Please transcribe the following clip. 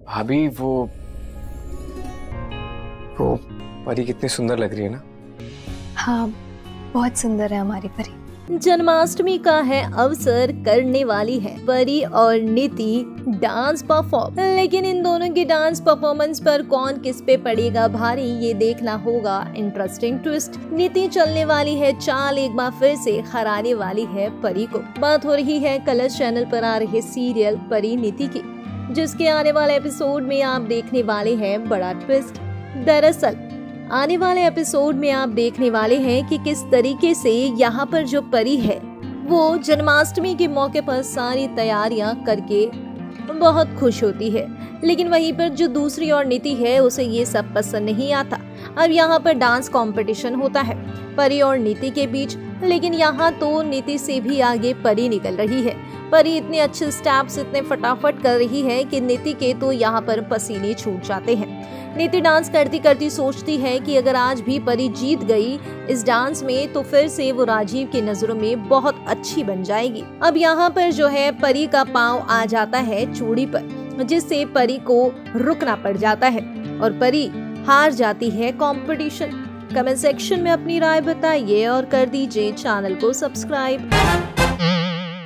भाभी वो परी कितनी सुंदर लग रही है ना। हाँ, बहुत सुंदर है हमारी परी। जन्माष्टमी का है अवसर, करने वाली है परी और नीति डांस परफॉर्म। लेकिन इन दोनों की डांस परफॉर्मेंस पर कौन किस पे पड़ेगा भारी, ये देखना होगा इंटरेस्टिंग ट्विस्ट। नीति चलने वाली है चाल, एक बार फिर से हराने वाली है परी को। बात हो रही है कलर्स चैनल पर आ रहे सीरियल परी नीति की, जिसके आने वाले एपिसोड में आप देखने वाले हैं बड़ा ट्विस्ट। दरअसल आने वाले एपिसोड में आप देखने वाले हैं कि किस तरीके से यहाँ पर जो परी है वो जन्माष्टमी के मौके पर सारी तैयारियां करके बहुत खुश होती है, लेकिन वहीं पर जो दूसरी ओर नीति है उसे ये सब पसंद नहीं आता। अब यहाँ पर डांस कंपटीशन होता है परी और नीति के बीच, लेकिन यहाँ तो नीति से भी आगे परी निकल रही है। परी इतने अच्छे स्टेप्स इतने फटाफट कर रही है कि नीति के तो यहाँ पर पसीने छूट जाते हैं। नीति डांस करती करती सोचती है कि अगर आज भी परी जीत गई इस डांस में तो फिर से वो राजीव की नजरों में बहुत अच्छी बन जाएगी। अब यहाँ पर जो है परी का पांव आ जाता है चूड़ी पर, जिससे परी को रुकना पड़ जाता है और परी हार जाती है कंपटीशन। कमेंट सेक्शन में अपनी राय बताइए और कर दीजिए चैनल को सब्सक्राइब।